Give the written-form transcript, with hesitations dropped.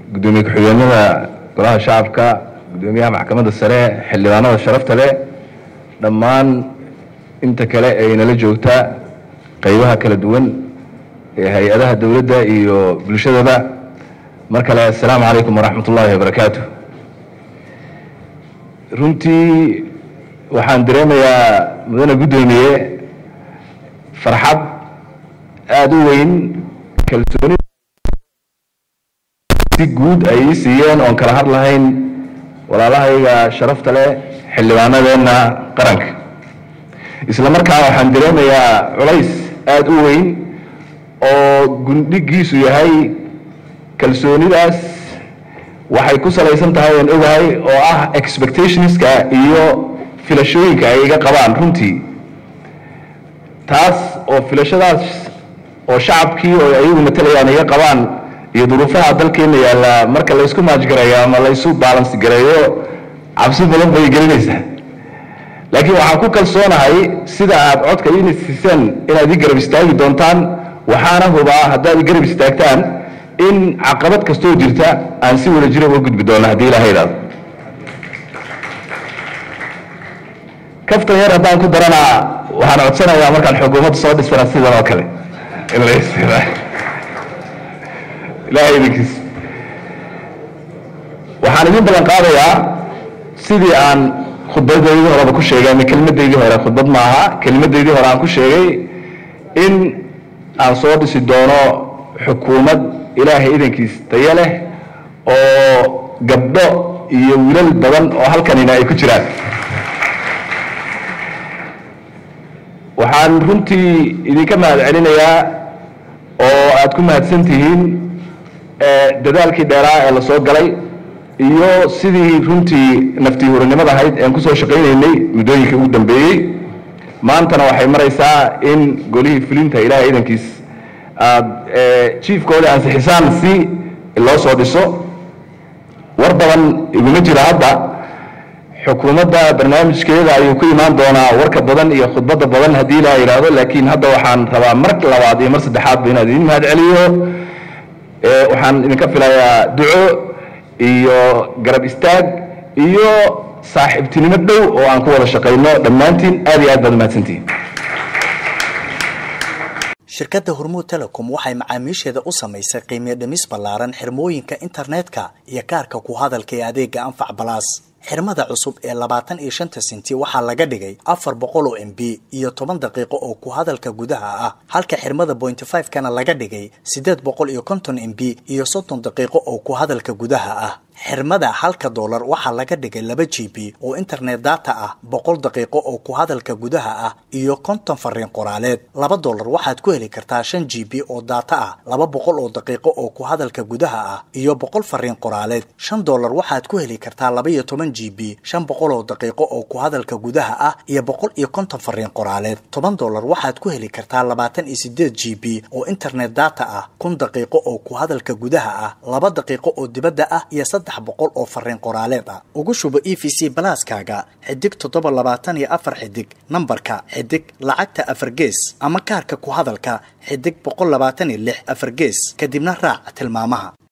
gudoomiye ku-xigeenada golaha shacabka gudoomiyaha maxkamadda sare xildhibaanada sharafta leh dhammaan inta kale ay nala joogta qaybaha kala duwan ee hay'adaha dawladda iyo bulshadaba markale assalaamu calaykum waraxmatullaahi wabarakaatuh. runtii waxaan dareemayaa mudane gudoomiye farxad aad u weyn kalsooni si guud ay siiyeen oon kala had lahayn walaalahayga sharafta leh xildhibaanadeena qaranka. isla markaa waxaan dareemayaa culays aad u weyn oo gundhigiisu yahay kalsoonidaas waxay ku salaysan tahay aan ogahay oo ah expectationska iyo filashooyinka ay iga qabaan runtii taas oo filashadaas oo shacabkii oo ayagu matalayaan iga qabaan iyo duruufaha dalkeena yaala marka la isku maajgareeyo ama la isu balance gareeyo cabsi badan bay gelinaysaa. laakiin waxaan ku kalsoonahay sida aad codka ii nisiseen inaad i garab istaagi doontaan waxaana hubaa haddaad i garab istaagtaan in caqabad kastoo jirta aan si wada jira uga gudbi doono haddii ilaahay idhaahdo. kaftan yar haddaan ku daranaa waxaan codsanayaa markaan xukuumadda soo dhisana sidan oo kale in la isticmaalo ilaahay idinkiis. waxaan idin ballan qaadayaa sidii aan khudbadaydii horeba ku sheegay ama kelmadaydii hore khudbad maaha kelmadaydii hore aan ku sheegay in aan soo dhisi doono xukuumad ilaahay idankiis tayo leh oo gabdho iyo wiilal badan oo halkanina ay ku jiraan. waxaan runtii idinka mahad celinayaa oo aad ku mahadsan tihiin dadaalkii dheeraa ee la soo galay iyo sidii runtii naftii hurinimada ahayd aan ku soo shaqaynaynay muddooyinkii ugu dambeeyey. maantana waxay maraysaa in golihii fulinta ilaahay idankiis aad chiefkooda ansixisaan si loo soo dhiso. war badan iguma jira hadda xukuumadda barnaamijkeeda ayuu ku imaan doonaa warka badan iyo khudbadda badan haddii ilaahay yidhaahdo. laakiin hadda waxaan rabaa mar labaad iyo mar saddexaadba inaad idin mahad celiyo. waxaan idinka filayaa duco iyo garab istaag iyo saaxiibtinimo dhow oo aan ku wada shaqayno dhammaantiin. aad iyo aad baad mahadsantihiin. shirkadda Hormuud Telecom waxay macaamiisheeda u samaysay qiimo dhimis ballaaran xirmooyinka internetka iyo kaarka ku hadalka ee adeega Anfac Plus. xirmada cusub ee 25 senti waxaa laga dhigay 400 MB iyo 10 daqiiqo oo ku hadalka gudaha ah, halka xirmada 0.5 kana laga dhigay 850 MB iyo 30 daqiiqo oo ku hadalka gudaha ah. xirmada $1 waxaa laga dhigay 2 GB oo internet data ah, 100 daqiiqo oo ku hadalka gudaha ah iyo 50 fariin qoraaleed. $2 waxaad ku heli kartaa 5 GB oo data ah, 200 oo daqiiqo oo ku hadalka gudaha ah iyo 100 fariin qoraaleed. $5 waxaad ku heli kartaa 12 GB 500 oo daqiiqo oo ku hadalka gudaha ah iyo 150 fariin qoraaleed. $10 waxaad ku heli kartaa 28 GB oo internet data ah, 1000 daqiiqo oo ku hadalka gudaha ah, 2 daqiiqo oo dibadda ah iyo 300 oo fariin qoraaleed ah. ugu shubo EVC Plus-kaaga xidig 724 xidig nambarka xidig lacagta 4 gees ama kaarka ku hadalka xidig 126 4 gees kadibna raac tilmaamaha.